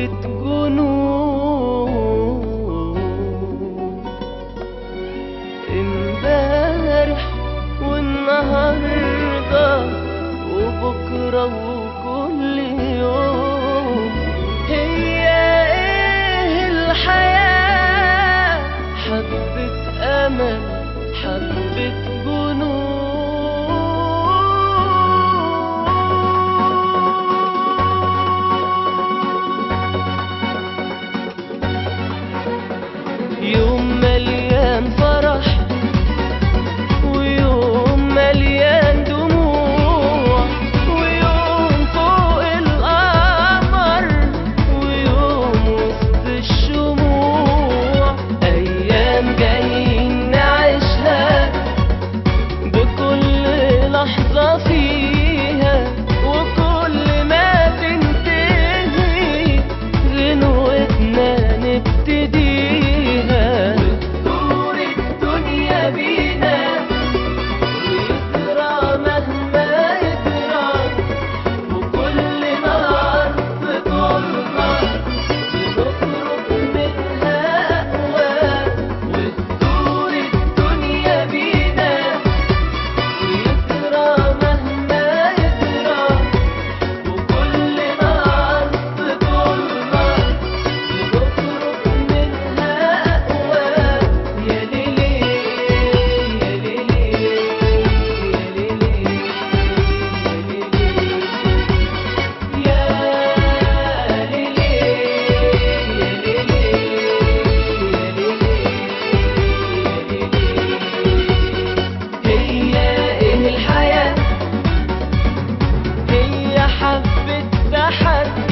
جنون. امبارح والنهارده وبكره وكل يوم، هي ايه الحياة؟ حبة امل، حبة جنون. يوم مليان فرح ويوم مليان دموع، ويوم فوق القمر ويوم وسط الشموع. أيام جايين نعيشها بكل لحظة فيها، وكل ما تنتهي غنوتنا نبتديها. بتدور الدنيا بينا ويجرى مهما يجرى، وكل نهار في طولنا بنخرج منها أقوى. بتدور الدنيا بينا ويجرى مهما يجرى، وكل نهار في طولنا بنخرج منها أقوى. يا ليلي يا ليلي يا ليلي يا ليلي هي ايه الحياة؟ هي حبة تحدي